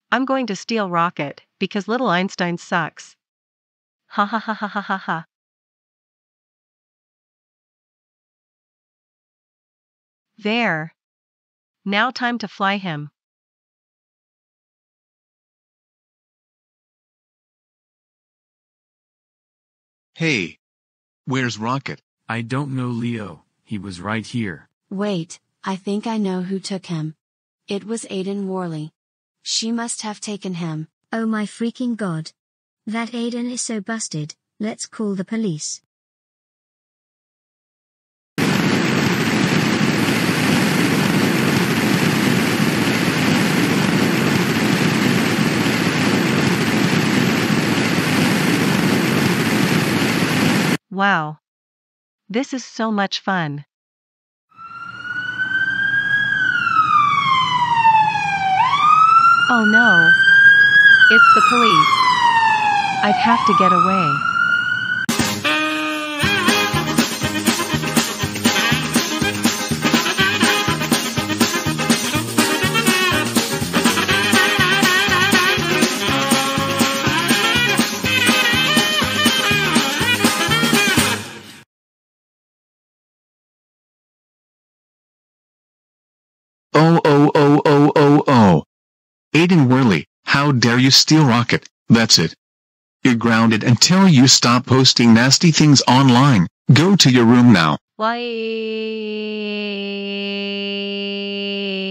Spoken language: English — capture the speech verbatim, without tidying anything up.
I'm going to steal Rocket, because little Einstein sucks. Ha ha ha ha ha ha ha. There. Now time to fly him. Hey. Where's Rocket? I don't know, Leo. He was right here. Wait, I think I know who took him. It was Aiden Worley. She must have taken him. Oh my freaking god. That Aiden is so busted, let's call the police. Wow. This is so much fun. Oh no. It's the police. I'd have to get away. Oh oh oh oh oh oh. Aiden Worley, how dare you steal Rocket? That's it. You're grounded until you stop posting nasty things online. Go to your room now. Why?